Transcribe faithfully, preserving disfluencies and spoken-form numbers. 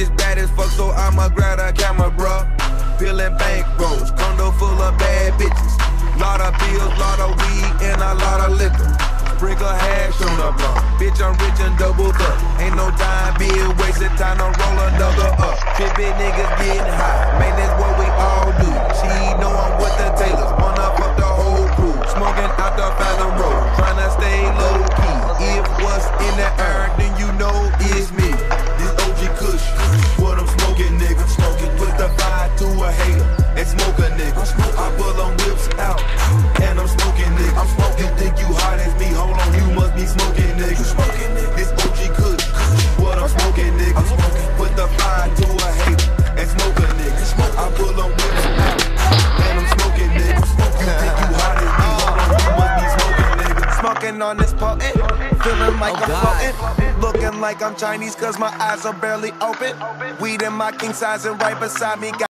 is bad as fuck, so I'ma grab a camera, bruh. Peeling bank rolls, condo full of bad bitches. Lot of bills, lot of weed, and a lot of liquor. Sprinkle hash on the block. Bitch, I'm rich and doubled up. Ain't no time being wasted, time to roll another up. Trippin' niggas getting high, man, that's what we all do. She know I'm with the Taylors, wanna fuck the whole crew. Smoking out the Fathom Road, tryna stay low key. If what's in the air, then you know it's me. This O G Kush, what I'm smoking, nigga. Smoking, put the fire to a hater and smoke a nigga. I pull them whips out, and I'm smoking, nigga. I'm smoking. You think you hot as me? Hold on, you must be smoking, nigga. Smoking, nigga. This O G Kush, what I'm smoking, nigga. I'm smoking. Put the fire to a hater and smoke a nigga. I pull them whips out, and I'm smoking, nigga. You think you hot as me? Hold on, you must be smoking, nigga. Smoking on this potent, feeling like Oh, I'm God. floating. Looking like I'm Chinese cause my eyes are barely open. Weed in my king size and right beside me got